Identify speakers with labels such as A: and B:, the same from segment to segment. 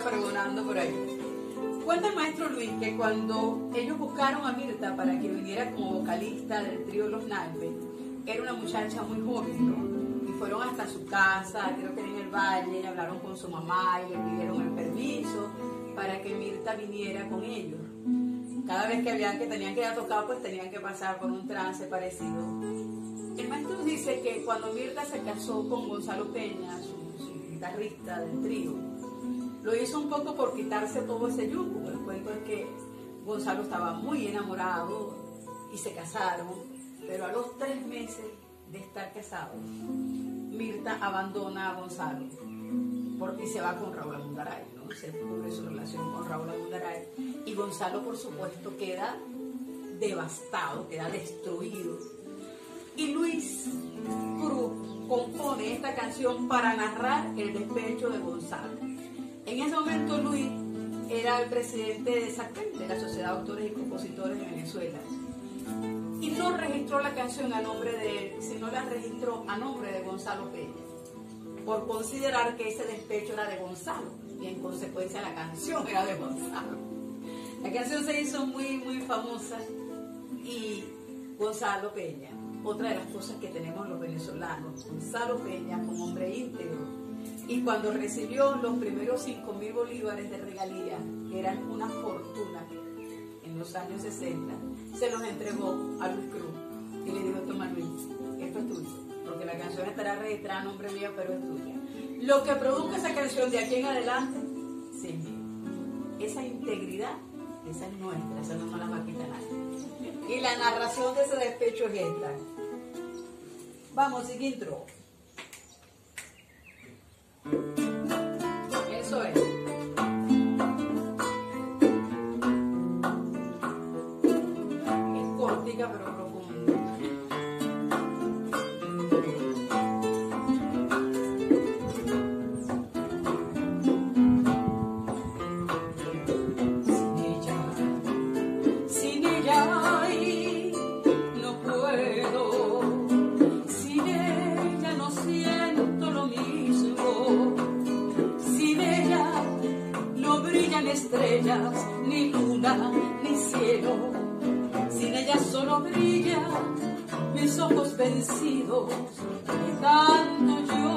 A: pregonando por ahí. Cuenta el maestro Luis que cuando ellos buscaron a Mirta para que viniera como vocalista del trío Los Naipes, era una muchacha muy joven, ¿no? Y fueron hasta su casa, creo que era en el Valle, y hablaron con su mamá y le pidieron el permiso para que Mirta viniera con ellos. Cada vez que tenían que ir a tocar, pues tenían que pasar por un trance parecido. El maestro dice que cuando Mirta se casó con Gonzalo Peña, su guitarrista del trío, lo hizo un poco por quitarse todo ese yugo. El cuento es que Gonzalo estaba muy enamorado y se casaron, pero a los 3 meses de estar casados, Mirta abandona a Gonzalo y se va con Raúl Amundaray, ¿no? Se cubre su relación con Raúl Amundaray y Gonzalo, por supuesto, queda devastado, queda destruido. Y Luis Cruz compone esta canción para narrar el despecho de Gonzalo. En ese momento Luis era el presidente de SACPEN, de la Sociedad de Autores y Compositores de Venezuela, y no registró la canción a nombre de él, sino la registró a nombre de Gonzalo Peña, por considerar que ese despecho era de Gonzalo y en consecuencia la canción era de Gonzalo. La canción se hizo muy, muy famosa y Gonzalo Peña, otra de las cosas que tenemos los venezolanos, Gonzalo Peña como hombre íntegro, y cuando recibió los primeros 5.000 bolívares de regalía, que eran una fortuna en los años 60, se los entregó a Luis Cruz y le dijo: toma Luis, esto es tuyo, porque la canción estará registrada a nombre mío, pero es tuya. Lo que produzca esa canción de aquí en adelante, sí, esa integridad, esa es nuestra, esa no nos la va a quitar nadie. Y la narración de ese despecho es esta. Vamos, sigue intro. Eso es. Es cortica pero profunda. Sin ella, ay, no puedo. Sin ella no siento lo mismo. Sin ella no brillan estrellas, ni luna, ni cielo. Sin ella solo brillan mis ojos vencidos de tanto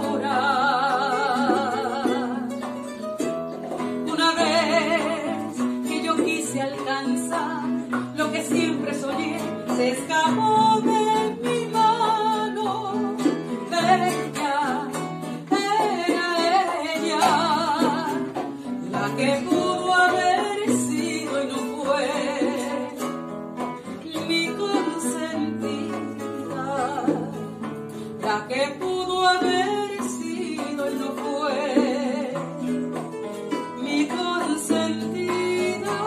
A: llorar. Una vez que yo quise alcanzar lo que siempre soñé, se escapó de mi mano. Ella era ella, la que pudo haber sido y no fue mi consentida, la que pudo haber sido y no fue mi consentida.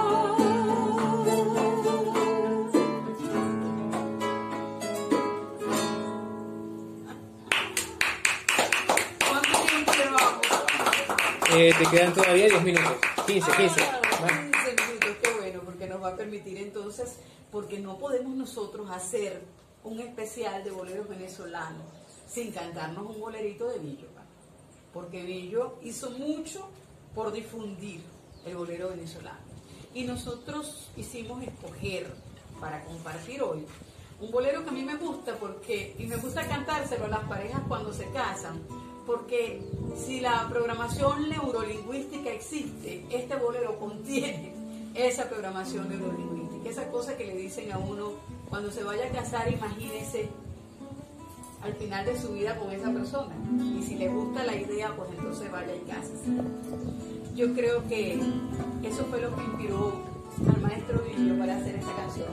A: ¿Cuánto tiempo llevamos?
B: Te quedan todavía 10 minutos. 15.
A: 15 minutos, qué bueno, porque nos va a permitir entonces, porque no podemos nosotros hacer un especial de boleros venezolanos sin cantarnos un bolerito de Billo, porque Billo hizo mucho por difundir el bolero venezolano. Y nosotros hicimos escoger para compartir hoy un bolero que a mí me gusta y me gusta cantárselo a las parejas cuando se casan, porque si la programación neurolingüística existe, este bolero contiene esa programación neurolingüística, esa cosa que le dicen a uno cuando se vaya a casar, imagínese al final de su vida con esa persona, y si le gusta la idea, pues entonces vaya y cásese. Yo creo que eso fue lo que inspiró al maestro Billo para hacer esta canción,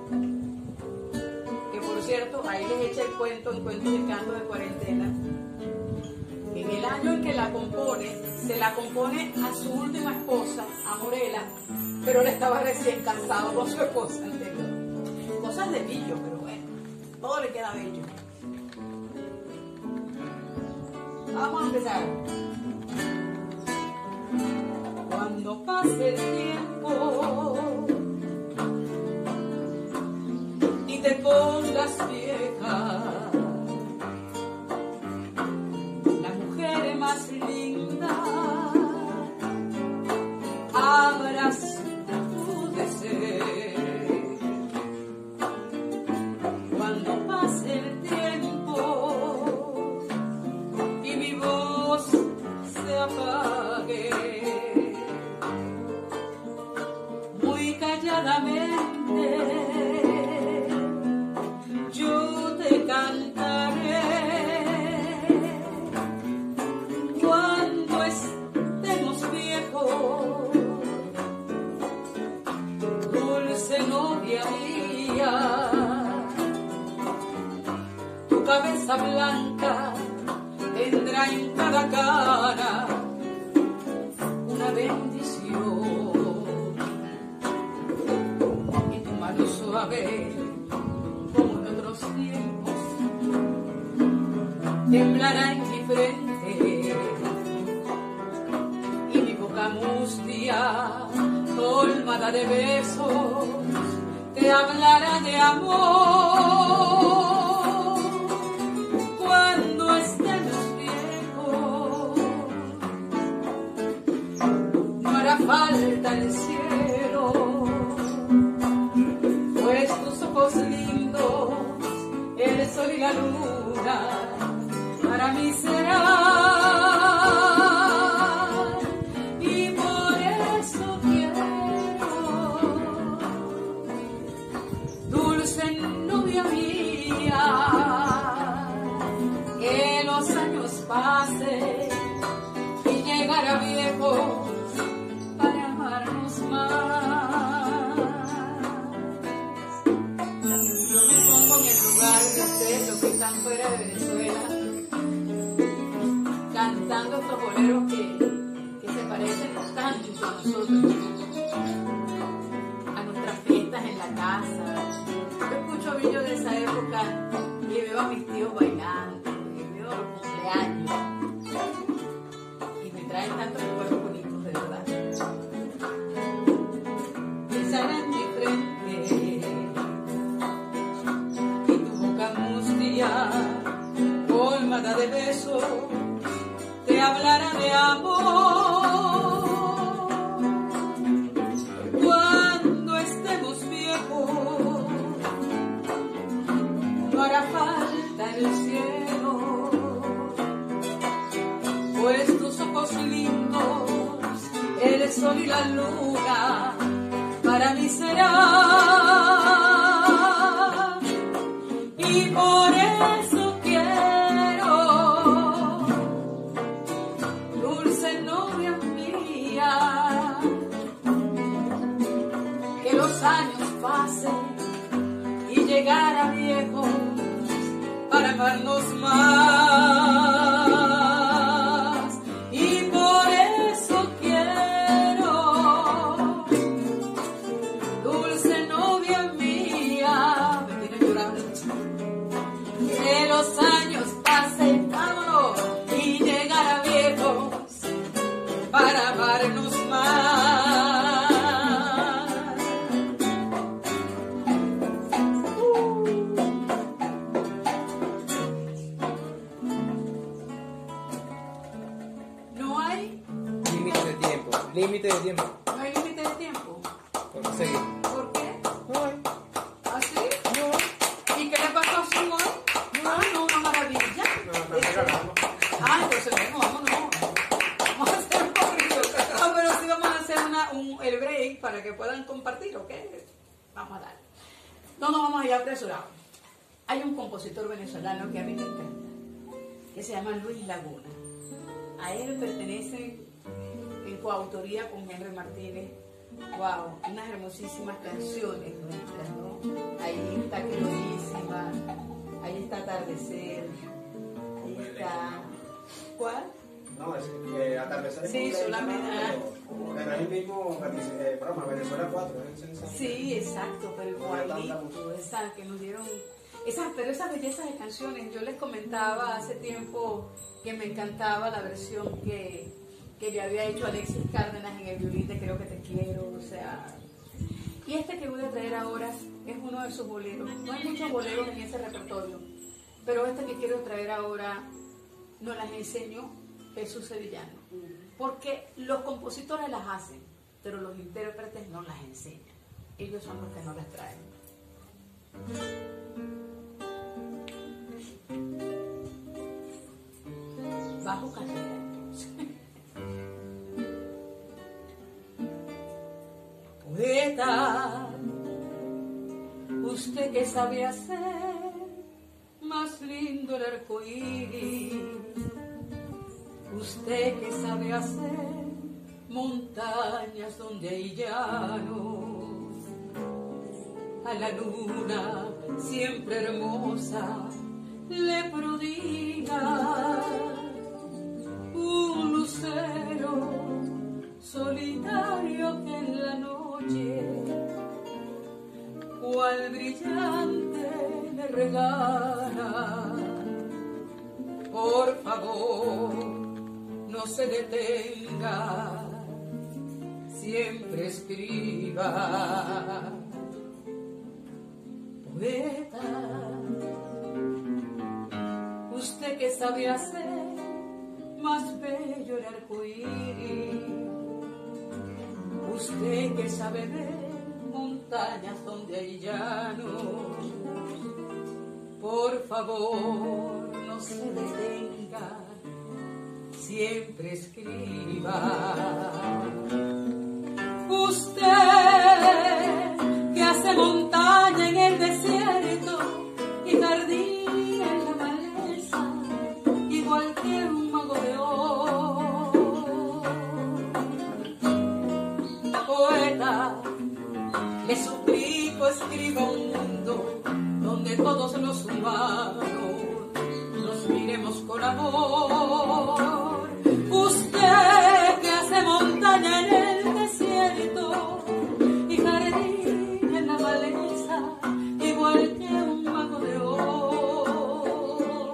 A: que por cierto, ahí les echa el cuento en Cuentos de Canto de Cuarentena. En el año en que la compone, se la compone a su última esposa, a Morela, pero él estaba recién casado con su esposa anterior. Cosas de Billo, pero bueno, todo le queda bello. Vamos a empezar. Cuando pase el tiempo y te pongas vieja, más linda voz se apague. Muy calladamente yo te cantaré. Cuando estemos viejos, dulce novia mía, tu cabeza blanca tendrá en cada cara una bendición, y tu mano suave como en otros tiempos temblará en mi frente, y mi boca mustia colmada de besos te hablará de amor. Cuando estemos viejos, no hará falta el cielo, pues tus ojos lindos, el sol y la luna, para mí serán. Y por eso quiero, dulce novia mía, que los años pasen y llegar a viejos para amarnos más. Yo me pongo en el lugar de ustedes, los que están fuera de Venezuela, cantando estos boleros que se parecen tanto a nosotros, a nuestras fiestas en la casa. Yo escucho billos de esa época y veo a mis tíos bailando, y veo los cumpleaños, y me traen tantos recuerdos bonitos, de verdad. Besará en mi frente y tu boca mustia, colmada de besos, te hablará de amor. Cuando estemos viejos, no hará falta el cielo, pues tus ojos lindos, el sol y la luna, para mí serán. Y por eso quiero, dulce novia mía, que los años pasen y llegar a viejos para amarnos más. Y por eso quiero, dulce novia mía, me tiene llorando, que los años pasen, vámonos, y llegar a viejos para amarnos más. No hay
B: Límite de tiempo. Límite de tiempo.
A: no hay límite de tiempo.
B: Vamos a seguir.
A: ¿Por qué?
B: No hay.
A: ¿Así?
B: No.
A: ¿Y qué le pasó a Simón? Ah, no, una maravilla. Entonces vámonos. Vamos a hacer un poquito. No, pero sí vamos a hacer el break para que puedan compartir, ¿ok? Vamos a dar. No nos vamos a ir apresurados. Hay un compositor venezolano que a mí me encanta, que se llama Luis Laguna. A él pertenecen en coautoría con Henry Martínez. Wow, unas hermosísimas canciones nuestras, ¿no? Ahí está Queridísima, ahí está Atardecer, ahí está... ¿Cuál?
C: No, es Atardecer.
A: Sí, solamente.
C: Pero es el mismo programa, Venezuela 4.
A: Sí, exacto, pero igualito, esa que nos dieron... Pero esas bellezas de canciones, yo les comentaba hace tiempo que me encantaba la versión que le había hecho Alexis Cárdenas en el violín de Creo que te quiero, o sea... Y este que voy a traer ahora es uno de sus boleros. No hay muchos boleros en ese repertorio, pero este que quiero traer ahora nos las enseñó Jesús Sevillano. Porque los compositores las hacen, pero los intérpretes no las enseñan. Ellos son los que no las traen. bajo carrera. Poeta, usted que sabe hacer más lindo el arco iris, usted que sabe hacer montañas donde hay llano, a la luna siempre hermosa le prodiga un lucero solitario que en la noche cual brillante le regala. Por favor, no se detenga, siempre escriba. Poeta, usted que sabe hacer más bello el arco iris, usted que sabe ver montañas donde hay llano, por favor no se detenga, siempre escriba. Usted que hace montaña en el desierto y jardín en la maleza, igual que un mago de oro. Poeta, le suplico escriba un mundo donde todos los humanos nos miremos con amor. Usted que hace montaña en el desierto y jardín en la maleza, igual que un mago de oro.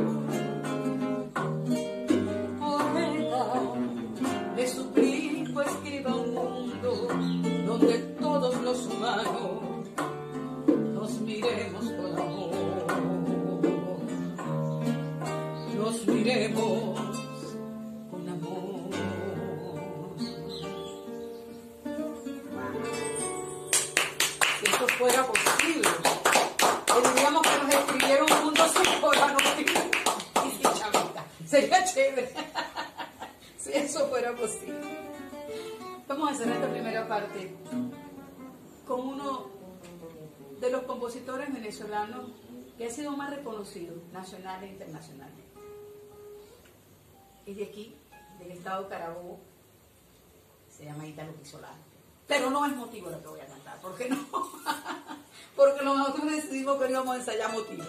A: Poeta, le suplico escriba un mundo donde todos los humanos nos miremos con amor, nos miremos con amor. Si esto fuera posible, diríamos que nos escribieron juntos por la noticia y sin chavita. Sería chévere si eso fuera posible. Vamos a hacer esta primera parte con uno de los compositores venezolanos que ha sido más reconocido nacional e internacionalmente. Es de aquí, del estado Carabobo, se llama Ítalo Quisolano. Pero no es motivo lo que voy a cantar, ¿por qué no? Porque nosotros decidimos que íbamos a ensayar motivo.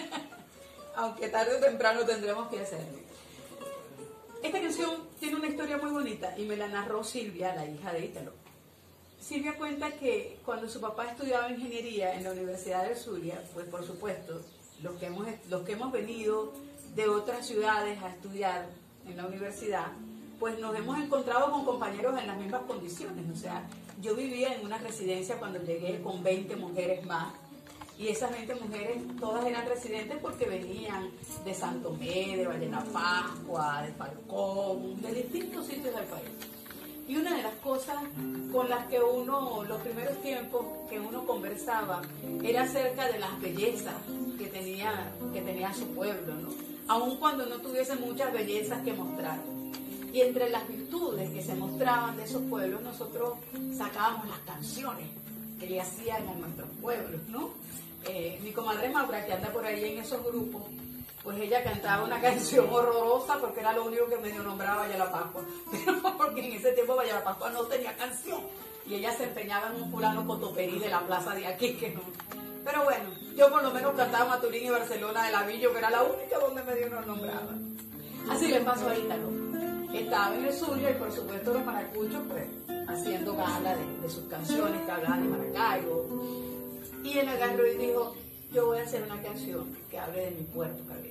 A: Aunque tarde o temprano tendremos que hacerlo. Esta canción tiene una historia muy bonita y me la narró Silvia, la hija de Ítalo. Silvia cuenta que cuando su papá estudiaba ingeniería en la Universidad del Zulia, pues por supuesto, los que hemos venido de otras ciudades a estudiar en la universidad, pues nos hemos encontrado con compañeros en las mismas condiciones. O sea, yo vivía en una residencia cuando llegué con 20 mujeres más, y esas 20 mujeres todas eran residentes porque venían de Santo Tomé, de Valle de la Pascua, de Falcón, de distintos sitios del país. Y una de las cosas con las que uno, los primeros tiempos que uno conversaba, era acerca de las bellezas que tenía su pueblo, ¿no? Aun cuando no tuviese muchas bellezas que mostrar. Y entre las virtudes que se mostraban de esos pueblos, nosotros sacábamos las canciones que le hacían a nuestros pueblos, ¿no? Mi comadre Maura, que anda por ahí en esos grupos, pues ella cantaba una canción horrorosa porque era lo único que medio nombraba Valle de la Pascua, pero porque en ese tiempo Valle de la Pascua no tenía canción y ella se empeñaba en un fulano cotoperí de la plaza de aquí que no. Pero bueno, yo por lo menos cantaba Maturín y Barcelona de Lavillo, que era la única donde medio nos nombraba. Así le pasó a Ítalo. Estaba en el Zulia y por supuesto los maracuchos pues haciendo gala de sus canciones que hablaban de Maracaibo. Y él agarró y dijo, yo voy a hacer una canción que hable de mi Puerto Cabello.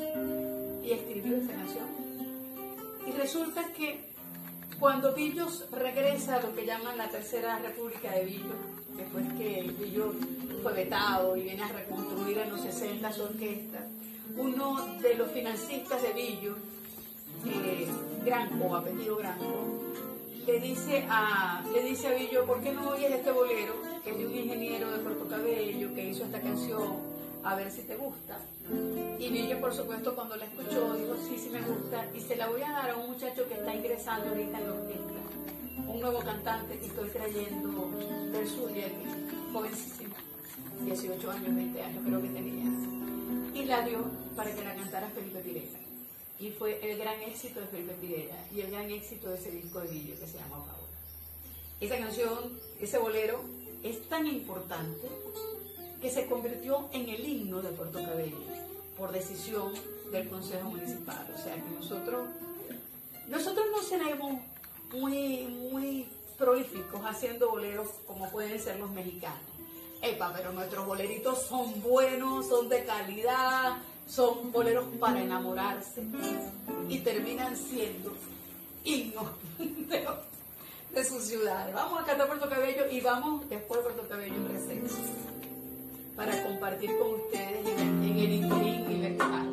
A: Y escribió esa canción. Y resulta que cuando Billos regresa a lo que llaman la Tercera República de Billos, después que Billos fue vetado y viene a reconstruir en los 60 su orquesta, uno de los financistas de Billos, Granco, apellido Granco, le dice a Billo, ¿por qué no oyes este bolero? Que es de un ingeniero de Puerto Cabello que hizo esta canción a ver si te gusta. Y Vicky, por supuesto, cuando la escuchó, dijo, sí, sí me gusta, y se la voy a dar a un muchacho que está ingresando ahorita en la orquesta, un nuevo cantante que estoy trayendo del sur de aquí, jovencísimo, 18 años, 20 años creo que tenía, y la dio para que la cantara Felipe Pirela. Y fue el gran éxito de Felipe Pirela y el gran éxito de ese disco de Guillo que se llama Paola. Esa canción, ese bolero, es tan importante que se convirtió en el himno de Puerto Cabello por decisión del Consejo Municipal. O sea que nosotros no seremos muy prolíficos haciendo boleros como pueden ser los mexicanos. Epa, pero nuestros boleritos son buenos, son de calidad, son boleros para enamorarse y terminan siendo himnos de sus ciudades. Vamos a cantar Puerto Cabello y vamos después de Puerto Cabello en receso para compartir con ustedes en el interín ilegal.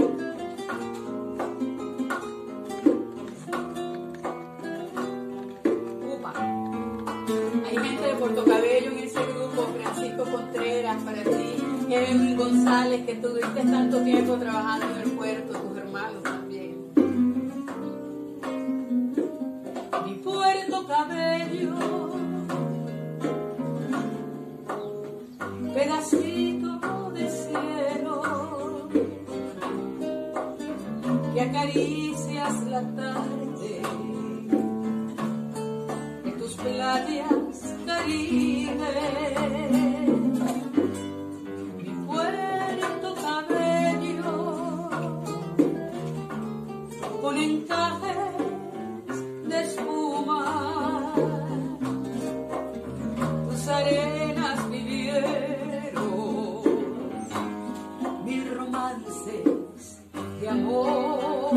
A: Upa. Hay gente de Puerto Cabello en ese grupo, Francisco Contreras, para ti, Kevin González, que tuviste tanto tiempo trabajando en el puerto, tus hermanos también. Mi Puerto Cabello, pedacito de cielo, que acaricias la tarde de tus playas Caribe. Mi Puerto Cabello, con encajes de espuma, tus arenas vivieron mil romances de amor.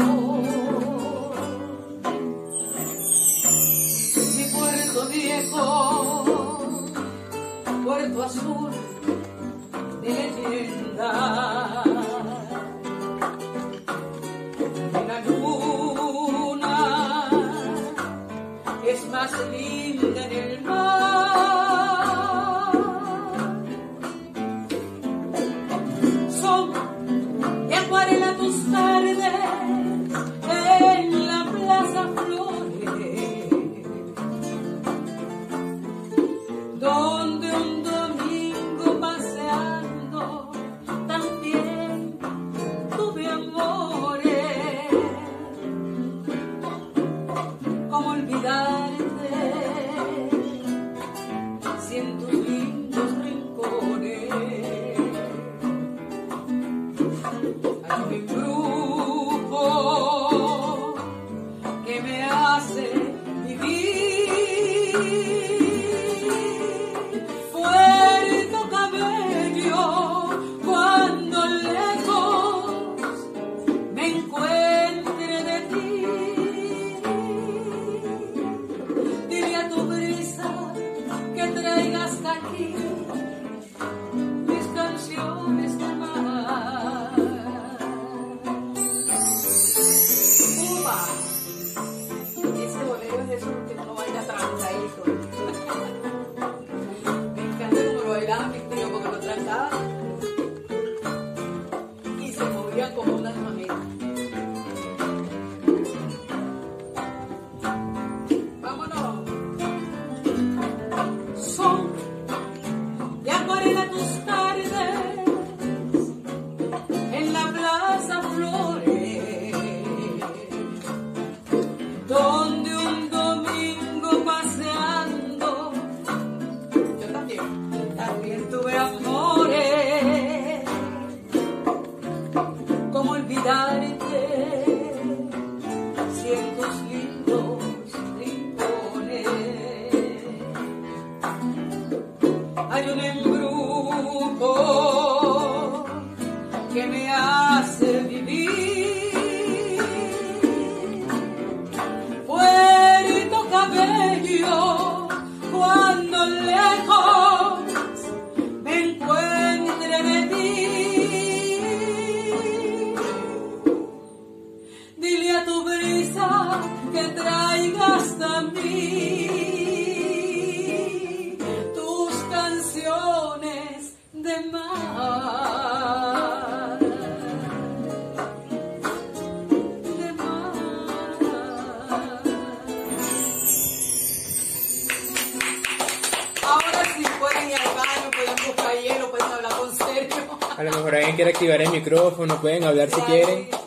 A: Mi puerto viejo, puerto azul de leyenda, la luna es más linda en el mar. Son de acuarela tus tardes en la Plaza Flores, donde un domingo paseando también tuve amores. ¿Cómo olvidarte si en tus lindos rincones hay un embrujo que me hace vivir? Puerto Cabello, cuando lejos me encuentre de ti, dile a tu brisa que traiga hasta aquí mis canciones de mar. Uva, ese bolero es de esos que uno baila trancadito. Me encanta cómo lo bailaban mis tíos porque lo trancaban y se movían como unas mamitas. Vámonos. Son de acuarela tus tardes en la Plaza Flores, donde un domingo paseando yo también tuve amores. ¿Cómo olvidarte si en tus lindos rincones hay un embrujo que me hace vivir? Puerto Cabello, cuando lejos me encuentre de ti, dile a tu brisa que traiga hasta mí tus canciones de mar.
B: A lo mejor alguien quiere activar el micrófono, pueden hablar si quieren.